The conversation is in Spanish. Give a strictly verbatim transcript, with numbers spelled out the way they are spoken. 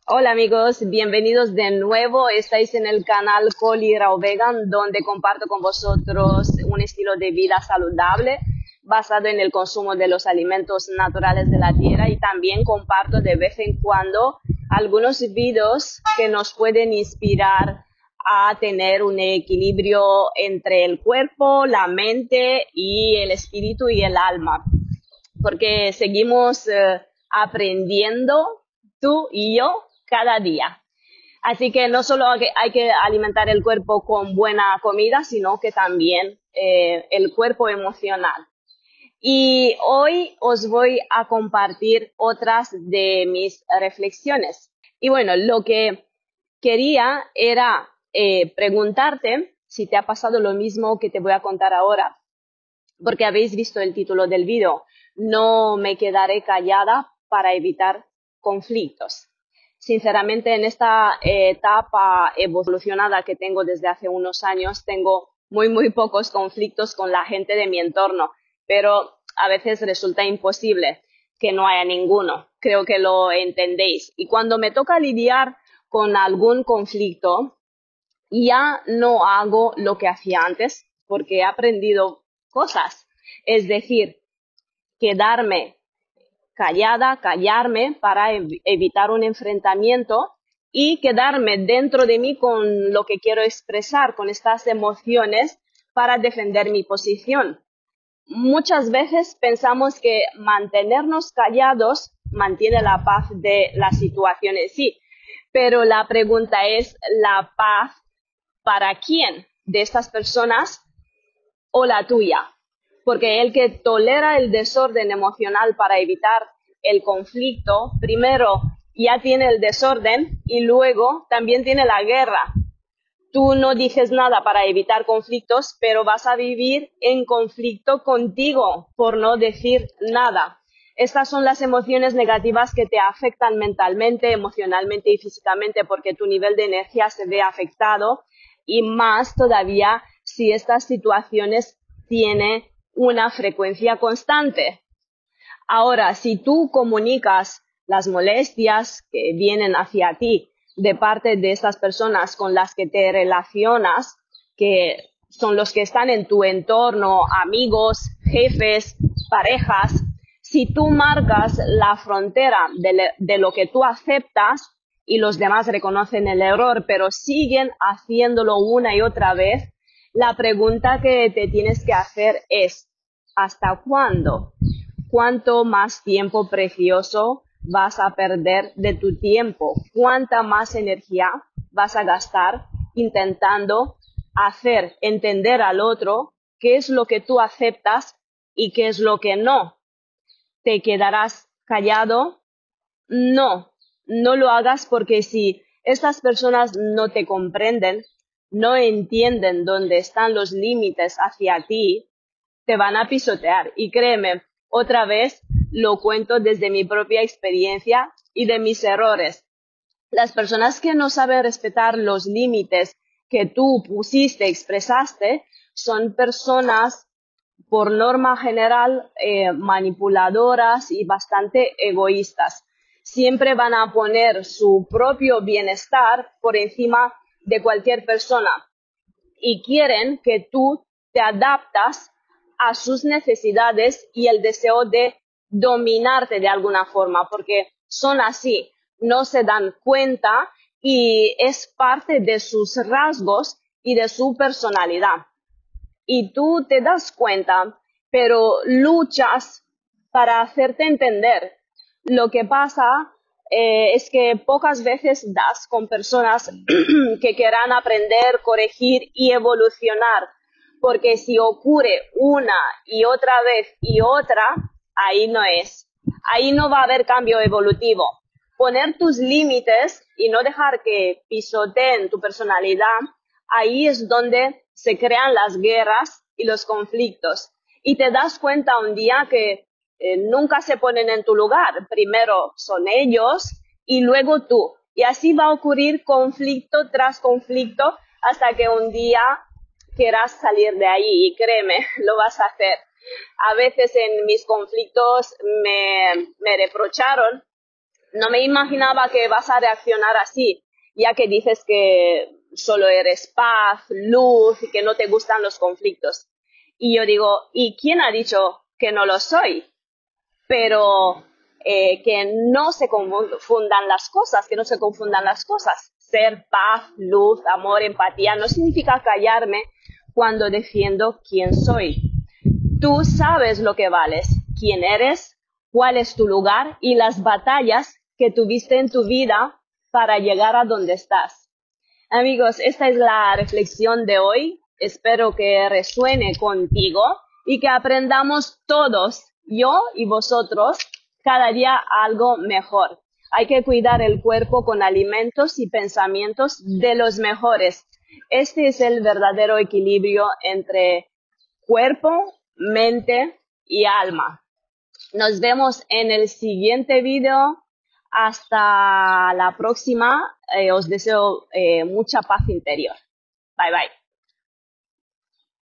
Hola amigos, bienvenidos de nuevo. Estáis en el canal Coli Raw Vegan, donde comparto con vosotros un estilo de vida saludable basado en el consumo de los alimentos naturales de la tierra, y también comparto de vez en cuando algunos vídeos que nos pueden inspirar a tener un equilibrio entre el cuerpo, la mente y el espíritu y el alma, porque seguimos eh, aprendiendo tú y yo cada día. Así que no solo hay que, hay que alimentar el cuerpo con buena comida, sino que también eh, el cuerpo emocional. Y hoy os voy a compartir otras de mis reflexiones. Y bueno, lo que quería era eh, preguntarte si te ha pasado lo mismo que te voy a contar ahora, porque habéis visto el título del vídeo. No me quedaré callada para evitar conflictos. Sinceramente, en esta eh, etapa evolucionada que tengo desde hace unos años, tengo muy, muy pocos conflictos con la gente de mi entorno, pero a veces resulta imposible que no haya ninguno. Creo que lo entendéis. Y cuando me toca lidiar con algún conflicto, ya no hago lo que hacía antes, porque he aprendido cosas. Es decir, quedarme callada, callarme para ev- evitar un enfrentamiento y quedarme dentro de mí con lo que quiero expresar, con estas emociones para defender mi posición. Muchas veces pensamos que mantenernos callados mantiene la paz de la situación en sí, pero la pregunta es, ¿la paz para quién de estas personas o la tuya? Porque el que tolera el desorden emocional para evitar el conflicto, primero ya tiene el desorden y luego también tiene la guerra. Tú no dices nada para evitar conflictos, pero vas a vivir en conflicto contigo por no decir nada. Estas son las emociones negativas que te afectan mentalmente, emocionalmente y físicamente, porque tu nivel de energía se ve afectado, y más todavía si estas situaciones tienen una frecuencia constante. Ahora, si tú comunicas las molestias que vienen hacia ti de parte de estas personas con las que te relacionas, que son los que están en tu entorno, amigos, jefes, parejas, si tú marcas la frontera de, le, de lo que tú aceptas y los demás reconocen el error, pero siguen haciéndolo una y otra vez, la pregunta que te tienes que hacer es, ¿hasta cuándo? ¿Cuánto más tiempo precioso vas a perder de tu tiempo? ¿Cuánta más energía vas a gastar intentando hacer entender al otro qué es lo que tú aceptas y qué es lo que no? ¿Te quedarás callado? No, no lo hagas, porque si estas personas no te comprenden, no entienden dónde están los límites hacia ti, te van a pisotear. Y créeme, otra vez lo cuento desde mi propia experiencia y de mis errores. Las personas que no saben respetar los límites que tú pusiste, expresaste, son personas por norma general eh, manipuladoras y bastante egoístas. Siempre van a poner su propio bienestar por encima de cualquier persona y quieren que tú te adaptas a sus necesidades y el deseo de dominarte de alguna forma, porque son así, no se dan cuenta y es parte de sus rasgos y de su personalidad. Y tú te das cuenta, pero luchas para hacerte entender. Lo que pasa eh, es que pocas veces das con personas que quieran aprender, corregir y evolucionar, porque si ocurre una y otra vez y otra, ahí no es. Ahí no va a haber cambio evolutivo. Poner tus límites y no dejar que pisoteen tu personalidad, ahí es donde se crean las guerras y los conflictos. Y te das cuenta un día que eh, nunca se ponen en tu lugar. Primero son ellos y luego tú. Y así va a ocurrir conflicto tras conflicto hasta que un día quieras salir de ahí. Y créeme, lo vas a hacer. A veces en mis conflictos me, me reprocharon no me imaginaba que vas a reaccionar así, ya que dices que solo eres paz, luz y que no te gustan los conflictos. Y yo digo, ¿y quién ha dicho que no lo soy? Pero eh, que no se confundan las cosas, que no se confundan las cosas. Ser paz, luz, amor, empatía no significa callarme cuando defiendo quién soy. Tú sabes lo que vales, quién eres, cuál es tu lugar y las batallas que tuviste en tu vida para llegar a donde estás. Amigos, esta es la reflexión de hoy. Espero que resuene contigo y que aprendamos todos, yo y vosotros, cada día algo mejor. Hay que cuidar el cuerpo con alimentos y pensamientos de los mejores. Este es el verdadero equilibrio entre cuerpo, mente y alma. Nos vemos en el siguiente video. Hasta la próxima. Eh, os deseo eh, mucha paz interior. Bye bye.